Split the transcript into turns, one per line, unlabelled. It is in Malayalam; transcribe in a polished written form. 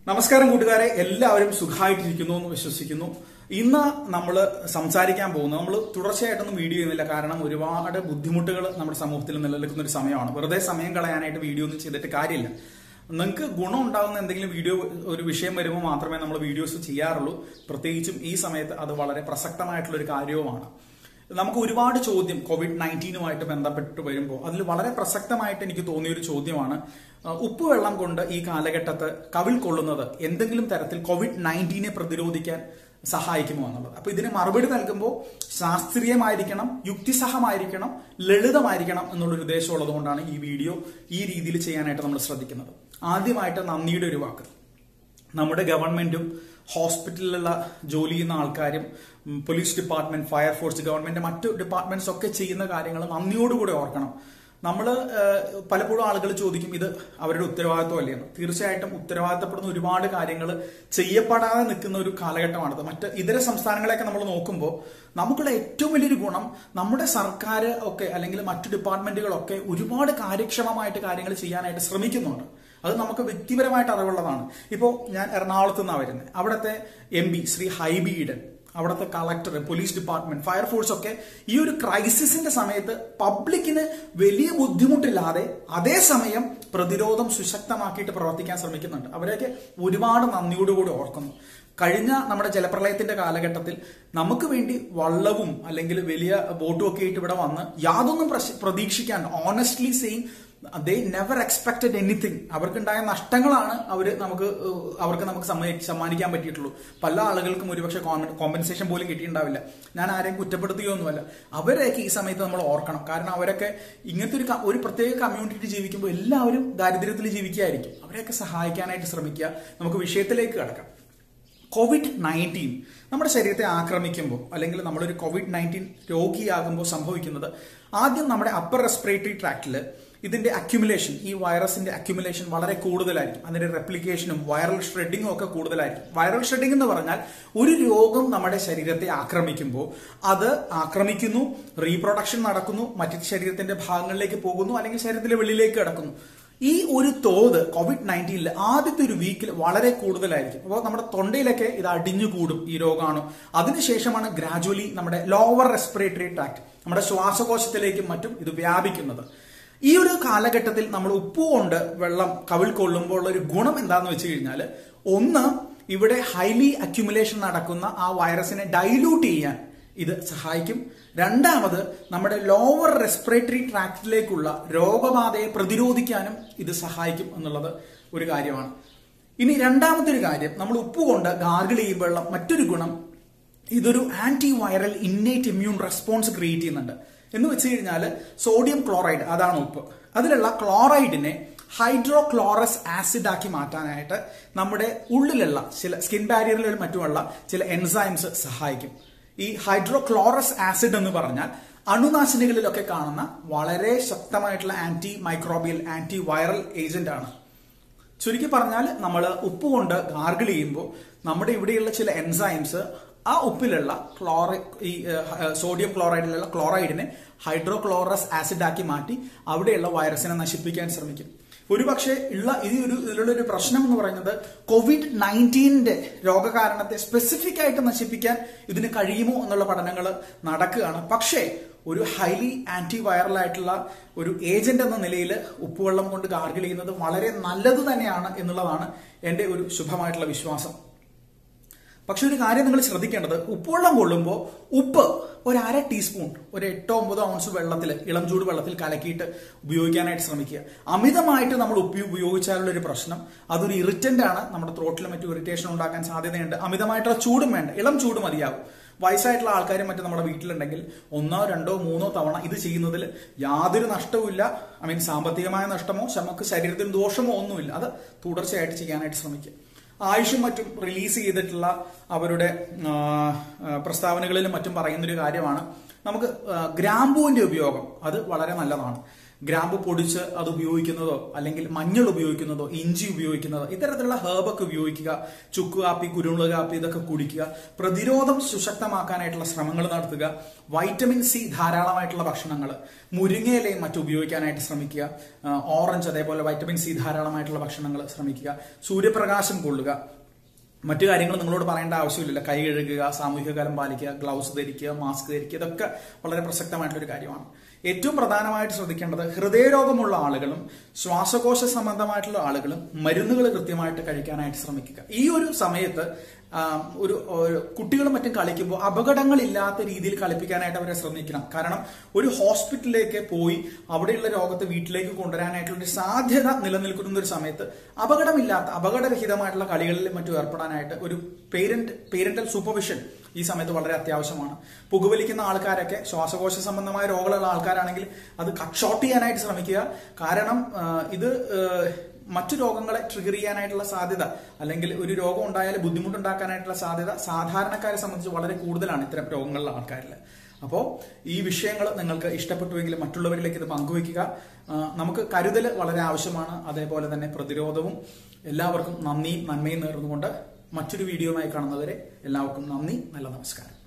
നമസ്കാരം കൂട്ടുകാരെ, എല്ലാവരും സുഖമായിട്ടിരിക്കുന്നു എന്ന് വിശ്വസിക്കുന്നു. ഇന്ന് നമ്മൾ സംസാരിക്കാൻ പോകുന്നത്, നമ്മൾ തുടർച്ചയായിട്ടൊന്നും വീഡിയോ ചെയ്യുന്നില്ല, കാരണം ഒരുപാട് ബുദ്ധിമുട്ടുകൾ നമ്മുടെ സമൂഹത്തിൽ നിലനിൽക്കുന്ന ഒരു സമയമാണ്. വെറുതെ സമയം കളയാനായിട്ട് വീഡിയോ ഒന്നും ചെയ്തിട്ട് കാര്യമില്ല. നിങ്ങൾക്ക് ഗുണം ഉണ്ടാകുന്ന എന്തെങ്കിലും വീഡിയോ, ഒരു വിഷയം വരുമ്പോൾ മാത്രമേ നമ്മൾ വീഡിയോസ് ചെയ്യാറുള്ളൂ. പ്രത്യേകിച്ചും ഈ സമയത്ത് അത് വളരെ പ്രസക്തമായിട്ടുള്ള ഒരു കാര്യവുമാണ്. നമുക്ക് ഒരുപാട് ചോദ്യം കോവിഡ്-19 ബന്ധപ്പെട്ട് വരുമ്പോൾ അതിൽ വളരെ പ്രസക്തമായിട്ട് എനിക്ക് തോന്നിയൊരു ചോദ്യമാണ്, ഉപ്പുവെള്ളം കൊണ്ട് ഈ കാലഘട്ടത്ത് കവിൾ കൊള്ളുന്നത് എന്തെങ്കിലും തരത്തിൽ കോവിഡ്-19 പ്രതിരോധിക്കാൻ സഹായിക്കുമോ എന്നുള്ളത്. അപ്പൊ ഇതിന് മറുപടി നൽകുമ്പോൾ ശാസ്ത്രീയമായിരിക്കണം, യുക്തിസഹമായിരിക്കണം, ലളിതമായിരിക്കണം എന്നുള്ളൊരു ഉദ്ദേശം ഉള്ളതുകൊണ്ടാണ് ഈ വീഡിയോ ഈ രീതിയിൽ ചെയ്യാനായിട്ട് നമ്മൾ ശ്രദ്ധിക്കുന്നത്. ആദ്യമായിട്ട് നന്ദിയുടെ ഒരു വാക്ക്. നമ്മുടെ ഗവൺമെന്റും ഹോസ്പിറ്റലിലുള്ള ജോലി ചെയ്യുന്ന ആൾക്കാരും പോലീസ് ഡിപ്പാർട്ട്മെന്റ്, ഫയർഫോഴ്സ്, ഗവൺമെന്റ് മറ്റു ഡിപ്പാർട്ട്മെന്റ്സ് ഒക്കെ ചെയ്യുന്ന കാര്യങ്ങൾ നന്ദിയോടുകൂടി ഓർക്കണം. നമ്മൾ പലപ്പോഴും ആളുകൾ ചോദിക്കും, ഇത് അവരുടെ ഉത്തരവാദിത്വം അല്ലേന്ന്. തീർച്ചയായിട്ടും ഉത്തരവാദിത്തപ്പെടുന്ന ഒരുപാട് കാര്യങ്ങൾ ചെയ്യപ്പെടാതെ നിൽക്കുന്ന ഒരു കാലഘട്ടമാണിത്. മറ്റ് ഇതര സംസ്ഥാനങ്ങളെയൊക്കെ നമ്മൾ നോക്കുമ്പോൾ നമുക്കുള്ള ഏറ്റവും വലിയൊരു ഗുണം, നമ്മുടെ സർക്കാർ ഒക്കെ അല്ലെങ്കിൽ മറ്റു ഡിപ്പാർട്ട്മെന്റുകളൊക്കെ ഒരുപാട് കാര്യക്ഷമമായിട്ട് കാര്യങ്ങൾ ചെയ്യാനായിട്ട് ശ്രമിക്കുന്നുണ്ട്. അത് നമുക്ക് വ്യക്തിപരമായിട്ട് അറിവുള്ളതാണ്. ഇപ്പോൾ ഞാൻ എറണാകുളത്ത് നിന്നാണ് വരുന്നത്. അവിടുത്തെ MP ശ്രീ ഹൈബി ഈഡൻ, അവിടുത്തെ കളക്ടർ, പോലീസ് ഡിപ്പാർട്ട്മെന്റ്, ഫയർഫോഴ്സ് ഒക്കെ ഈ ഒരു ക്രൈസിസിന്റെ സമയത്ത് പബ്ലിക്കിന് വലിയ ബുദ്ധിമുട്ടില്ലാതെ അതേസമയം പ്രതിരോധം സുശക്തമാക്കിയിട്ട് പ്രവർത്തിക്കാൻ ശ്രമിക്കുന്നുണ്ട്. അവരെയൊക്കെ ഒരുപാട് നന്ദിയോടുകൂടി ഓർക്കുന്നു. കഴിഞ്ഞ നമ്മുടെ ജലപ്രളയത്തിന്റെ കാലഘട്ടത്തിൽ നമുക്ക് വേണ്ടി വള്ളവും അല്ലെങ്കിൽ വലിയ ബോട്ടും ഒക്കെ ആയിട്ട് ഇവിടെ വന്ന് യാതൊന്നും പ്രതീക്ഷിക്കാൻ, honestly saying they never expected anything. അവർക്കുണ്ടായ നഷ്ടങ്ങളാണ് അവർക്ക് നമുക്ക് സമ്മാനിക്കാൻ പറ്റിയിട്ടുള്ളൂ. പല ആളുകൾക്കും ഒരുപക്ഷെ കോമ്പൻസേഷൻ പോലും കിട്ടിയിട്ടുണ്ടാവില്ല. ഞാൻ ആരെയും കുറ്റപ്പെടുത്തുകയൊന്നുമല്ല. അവരെയൊക്കെ ഈ സമയത്ത് നമ്മൾ ഓർക്കണം. കാരണം അവരൊക്കെ ഇങ്ങനത്തെ ഒരു പ്രത്യേക കമ്മ്യൂണിറ്റി ജീവിക്കുമ്പോൾ എല്ലാവരും ദാരിദ്ര്യത്തിൽ ജീവിക്കുകയായിരിക്കും. അവരെയൊക്കെ സഹായിക്കാനായിട്ട് ശ്രമിക്കുക. നമുക്ക് വിഷയത്തിലേക്ക് കടക്കാം. കോവിഡ്-19 നമ്മുടെ ശരീരത്തെ ആക്രമിക്കുമ്പോൾ അല്ലെങ്കിൽ നമ്മളൊരു കോവിഡ്-19 രോഗിയാകുമ്പോൾ സംഭവിക്കുന്നത്, ആദ്യം നമ്മുടെ അപ്പർ റെസ്പിറേറ്ററി ട്രാക്റ്റിൽ ഇതിന്റെ അക്യുമുലേഷൻ, ഈ വൈറസിന്റെ അക്യുമുലേഷൻ വളരെ കൂടുതലായിരിക്കും. അതിന്റെ റെപ്ലിക്കേഷനും വൈറൽ ഷ്രെഡിങ്ങും ഒക്കെ കൂടുതലായിരിക്കും. വൈറൽ ഷ്രെഡിംഗ് എന്ന് പറഞ്ഞാൽ ഒരു രോഗം നമ്മുടെ ശരീരത്തെ ആക്രമിക്കുമ്പോൾ അത് ആക്രമിക്കുന്നു, റീപ്രൊഡക്ഷൻ നടക്കുന്നു, മറ്റു ശരീരത്തിന്റെ ഭാഗങ്ങളിലേക്ക് പോകുന്നു, അല്ലെങ്കിൽ ശരീരത്തിന്റെ വെളിയിലേക്ക് കിടക്കുന്നു. ഈ ഒരു തോത് കോവിഡ്-19 ആദ്യത്തെ ഒരു വീക്കിൽ വളരെ കൂടുതലായിരിക്കും. അപ്പോൾ നമ്മുടെ തൊണ്ടയിലൊക്കെ ഇത് അടിഞ്ഞുകൂടും ഈ രോഗാണു. അതിനുശേഷമാണ് ഗ്രാജുവലി നമ്മുടെ ലോവർ റെസ്പിറേറ്ററി ട്രാക്ട്, നമ്മുടെ ശ്വാസകോശത്തിലേക്കും മറ്റും ഇത് വ്യാപിക്കുന്നത്. ഈ ഒരു കാലഘട്ടത്തിൽ നമ്മൾ ഉപ്പുകൊണ്ട് വെള്ളം കവിൾ കൊള്ളുമ്പോൾ ഉള്ള ഒരു ഗുണം എന്താന്ന് വെച്ച് കഴിഞ്ഞാൽ, ഒന്ന്, ഇവിടെ ഹൈലി അക്യുമുലേഷൻ നടക്കുന്ന ആ വൈറസിനെ ഡൈല്യൂട്ട് ചെയ്യാൻ ഇത് സഹായിക്കും. രണ്ടാമത്, നമ്മുടെ ലോവർ റെസ്പിറേറ്ററി ട്രാക്റ്റിലേക്കുള്ള രോഗബാധയെ പ്രതിരോധിക്കാനും ഇത് സഹായിക്കും എന്നുള്ളത് ഒരു കാര്യമാണ്. ഇനി രണ്ടാമത്തെ ഒരു കാര്യം, നമ്മൾ ഉപ്പുകൊണ്ട് ഗാർഗിൾ ചെയ്യുമ്പോഴുള്ള മറ്റൊരു ഗുണം, ഇതൊരു anti viral innate immune response create ചെയ്യുന്നുണ്ട്. എന്ന് വെച്ച് കഴിഞ്ഞാൽ സോഡിയം ക്ലോറൈഡ്, അതാണ് ഉപ്പ്, അതിലുള്ള ക്ലോറൈഡിനെ ഹൈഡ്രോക്ലോറസ് ആസിഡ് ആക്കി മാറ്റാനായിട്ട് നമ്മുടെ ഉള്ളിലുള്ള ചില സ്കിൻ ബാരിയറിലും മറ്റുമുള്ള ചില എൻസൈംസ് സഹായിക്കും. ഈ ഹൈഡ്രോക്ലോറസ് ആസിഡ് എന്ന് പറഞ്ഞാൽ അണുനാശിനികളിലൊക്കെ കാണുന്ന വളരെ ശക്തമായിട്ടുള്ള anti microbial, anti viral agent ആണ്. ചുരുക്കി പറഞ്ഞാൽ, നമ്മൾ ഉപ്പ് കൊണ്ട് ഗാർഗിൾ ചെയ്യുമ്പോൾ നമ്മുടെ ഇവിടെയുള്ള ചില എൻസൈംസ് ആ ഉപ്പിലുള്ള സോഡിയം ക്ലോറൈഡിലുള്ള ക്ലോറൈഡിനെ ഹൈഡ്രോക്ലോറസ് ആസിഡ് ആക്കി മാറ്റി അവിടെയുള്ള വൈറസിനെ നശിപ്പിക്കാൻ ശ്രമിക്കും. ഒരുപക്ഷെ ഇതിലുള്ള ഒരു പ്രശ്നം എന്ന് പറയുന്നത്, കോവിഡ്-19 രോഗകാരണത്തെ സ്പെസിഫിക് ആയിട്ട് നശിപ്പിക്കാൻ ഇതിന് കഴിയുമോ എന്നുള്ള പഠനങ്ങൾ നടക്കുകയാണ്. പക്ഷേ ഒരു ഹൈലി ആന്റി വൈറൽ ആയിട്ടുള്ള ഒരു ഏജന്റ് എന്ന നിലയിൽ ഉപ്പുവെള്ളം കൊണ്ട് ഗാർഗിൾ ചെയ്യുന്നത് വളരെ നല്ലത് തന്നെയാണ് എന്നുള്ളതാണ് എന്റെ ഒരു ശുഭമായിട്ടുള്ള വിശ്വാസം. പക്ഷെ ഒരു കാര്യം നിങ്ങൾ ശ്രദ്ധിക്കേണ്ടത്, ഉപ്പുവെള്ളം കൊള്ളുമ്പോൾ ഉപ്പ് ഒരു 1/2 ടീസ്പൂൺ, ഒരു 8-9 ഔൺസ് വെള്ളത്തിൽ, ഇളം ചൂട് വെള്ളത്തിൽ കലക്കിയിട്ട് ഉപയോഗിക്കാനായിട്ട് ശ്രമിക്കുക. അമിതമായിട്ട് നമ്മൾ ഉപ്പ് ഉപയോഗിച്ചാലുള്ള ഒരു പ്രശ്നം, അതൊരു ഇറിറ്റന്റ് ആണ്. നമ്മുടെ ത്രോട്ടിൽ മറ്റു ഇറിറ്റേഷൻ ഉണ്ടാക്കാൻ സാധ്യതയുണ്ട്. അമിതമായിട്ടുള്ള ചൂടും വേണ്ട, ഇളം ചൂട് മതിയാകും. വയസ്സായിട്ടുള്ള ആൾക്കാരും മറ്റും നമ്മുടെ വീട്ടിലുണ്ടെങ്കിൽ 1, 2, 3 തവണ ഇത് ചെയ്യുന്നതിൽ യാതൊരു നഷ്ടവുമില്ല. സാമ്പത്തികമായ നഷ്ടമോ നമുക്ക് ശരീരത്തിന് ദോഷമോ ഒന്നുമില്ല. അത് തുടർച്ചയായിട്ട് ചെയ്യാനായിട്ട് ശ്രമിക്കുക. ആയുഷും മറ്റും റിലീസ് ചെയ്തിട്ടുള്ള അവരുടെ പ്രസ്താവനകളിലും മറ്റും പറയുന്നൊരു കാര്യമാണ്, നമുക്ക് ഗ്രാമ്പൂവിന്റെ ഉപയോഗം അത് വളരെ നല്ലതാണ്. ഗ്രാമ്പു പൊടിച്ച് അത് ഉപയോഗിക്കുന്നതോ അല്ലെങ്കിൽ മഞ്ഞൾ ഉപയോഗിക്കുന്നതോ ഇഞ്ചി ഉപയോഗിക്കുന്നതോ ഇത്തരത്തിലുള്ള ഹെർബൊക്കെ ഉപയോഗിക്കുക. ചുക്ക് കാപ്പി, കുരുമുളക് കാപ്പി ഇതൊക്കെ കുടിക്കുക. പ്രതിരോധം സുശക്തമാക്കാനായിട്ടുള്ള ശ്രമങ്ങൾ നടത്തുക. വൈറ്റമിൻ സി ധാരാളമായിട്ടുള്ള ഭക്ഷണങ്ങൾ, മുരിങ്ങയിലയും മറ്റും ഉപയോഗിക്കാനായിട്ട് ശ്രമിക്കുക. ഓറഞ്ച് അതേപോലെ വൈറ്റമിൻ സി ധാരാളമായിട്ടുള്ള ഭക്ഷണങ്ങൾ ശ്രമിക്കുക. സൂര്യപ്രകാശം കൊള്ളുക. മറ്റു കാര്യങ്ങൾ നിങ്ങളോട് പറയേണ്ട ആവശ്യമില്ല. കൈ കഴുകുക, സാമൂഹിക അകലം പാലിക്കുക, ഗ്ലൗസ് ധരിക്കുക, മാസ്ക് ധരിക്കുക, ഇതൊക്കെ വളരെ പ്രസക്തമായിട്ടുള്ള ഒരു കാര്യമാണ്. ഏറ്റവും പ്രധാനമായിട്ട് ശ്രദ്ധിക്കേണ്ടത് ഹൃദയരോഗമുള്ള ആളുകളും ശ്വാസകോശ സംബന്ധമായിട്ടുള്ള ആളുകളും മരുന്നുകൾ കൃത്യമായിട്ട് കഴിക്കാനായിട്ട് ശ്രമിക്കുക. ഈ ഒരു സമയത്ത് ഒരു കുട്ടികളും മറ്റും കളിക്കുമ്പോൾ അപകടങ്ങളില്ലാത്ത രീതിയിൽ കളിപ്പിക്കാനായിട്ട് അവരെ ശ്രമിക്കണം. കാരണം ഒരു ഹോസ്പിറ്റലിലേക്ക് പോയി അവിടെയുള്ള രോഗത്തെ വീട്ടിലേക്ക് കൊണ്ടുവരാനായിട്ടുള്ള ഒരു സാധ്യത നിലനിൽക്കുന്ന ഒരു സമയത്ത് അപകടരഹിതമായിട്ടുള്ള കളികളിൽ മറ്റും ഏർപ്പെടാനായിട്ട് ഒരു പേരന്റൽ സൂപ്പർവിഷൻ ഈ സമയത്ത് വളരെ അത്യാവശ്യമാണ്. പുകവലിക്കുന്ന ആൾക്കാരൊക്കെ ശ്വാസകോശ സംബന്ധമായ രോഗമുള്ള ആൾക്കാരാണെങ്കിൽ അത് കട്ട് ഷോട്ട് ചെയ്യാനായിട്ട് ശ്രമിക്കുക. കാരണം ഇത് മറ്റു രോഗങ്ങളെ ട്രിഗർ ചെയ്യാനായിട്ടുള്ള സാധ്യത അല്ലെങ്കിൽ ഒരു രോഗം ഉണ്ടായാൽ ബുദ്ധിമുട്ടുണ്ടാക്കാനായിട്ടുള്ള സാധ്യത സാധാരണക്കാരെ സംബന്ധിച്ച് വളരെ കൂടുതലാണ് ഇത്തരം രോഗങ്ങളുള്ള ആൾക്കാരിൽ. അപ്പോൾ ഈ വിഷയങ്ങൾ നിങ്ങൾക്ക് ഇഷ്ടപ്പെട്ടുവെങ്കിൽ മറ്റുള്ളവരിലേക്ക് ഇത് പങ്കുവയ്ക്കുക. നമുക്ക് കരുതൽ വളരെ ആവശ്യമാണ്. അതേപോലെ തന്നെ പ്രതിരോധവും. എല്ലാവർക്കും നന്ദിയും നന്മയും നേർന്നുകൊണ്ട് മറ്റൊരു വീഡിയോയുമായി കാണുന്നവരെ എല്ലാവർക്കും നന്ദി, നല്ല നമസ്കാരം.